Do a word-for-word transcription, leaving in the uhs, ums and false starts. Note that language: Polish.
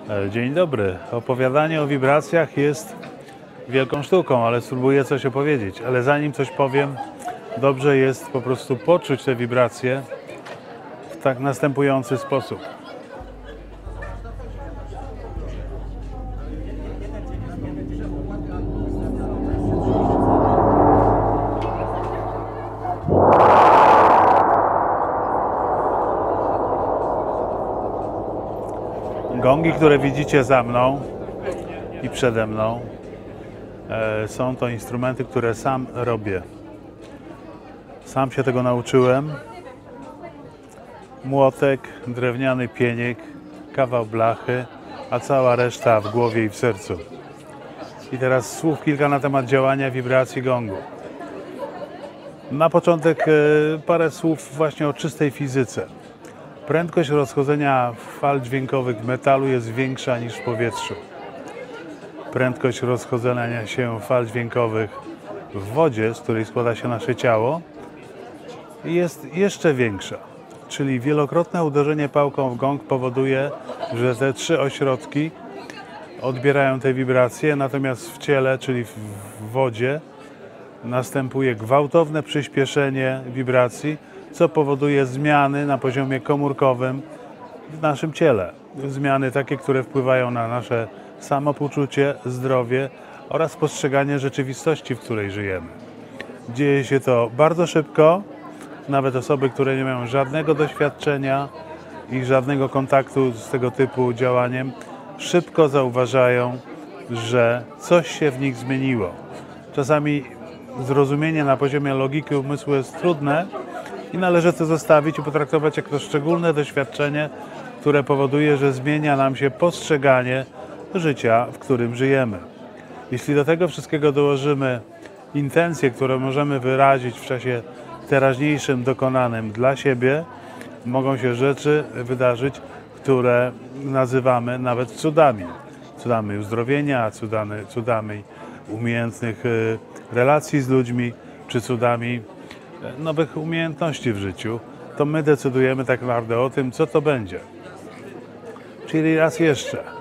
E, Dzień dobry. Opowiadanie o wibracjach jest wielką sztuką, ale spróbuję coś opowiedzieć. Ale zanim coś powiem, dobrze jest po prostu poczuć te wibracje w tak następujący sposób. Gongi, które widzicie za mną i przede mną, e, są to instrumenty, które sam robię. Sam się tego nauczyłem. Młotek, drewniany pieniek, kawał blachy, a cała reszta w głowie i w sercu. I teraz słów kilka na temat działania wibracji gongu. Na początek e, parę słów właśnie o czystej fizyce. Prędkość rozchodzenia fal dźwiękowych w metalu jest większa niż w powietrzu. Prędkość rozchodzenia się fal dźwiękowych w wodzie, z której składa się nasze ciało, jest jeszcze większa. Czyli wielokrotne uderzenie pałką w gong powoduje, że te trzy ośrodki odbierają te wibracje, natomiast w ciele, czyli w wodzie, następuje gwałtowne przyspieszenie wibracji, co powoduje zmiany na poziomie komórkowym w naszym ciele. Zmiany takie, które wpływają na nasze samopoczucie, zdrowie oraz postrzeganie rzeczywistości, w której żyjemy. Dzieje się to bardzo szybko. Nawet osoby, które nie mają żadnego doświadczenia i żadnego kontaktu z tego typu działaniem, szybko zauważają, że coś się w nich zmieniło. Czasami zrozumienie na poziomie logiki umysłu jest trudne i należy to zostawić i potraktować jako szczególne doświadczenie, które powoduje, że zmienia nam się postrzeganie życia, w którym żyjemy. Jeśli do tego wszystkiego dołożymy intencje, które możemy wyrazić w czasie teraźniejszym dokonanym dla siebie, mogą się rzeczy wydarzyć, które nazywamy nawet cudami. Cudami uzdrowienia, cudami, cudami umiejętnych relacji z ludźmi, czy cudami nowych umiejętności w życiu. To my decydujemy tak naprawdę o tym, co to będzie. Czyli raz jeszcze.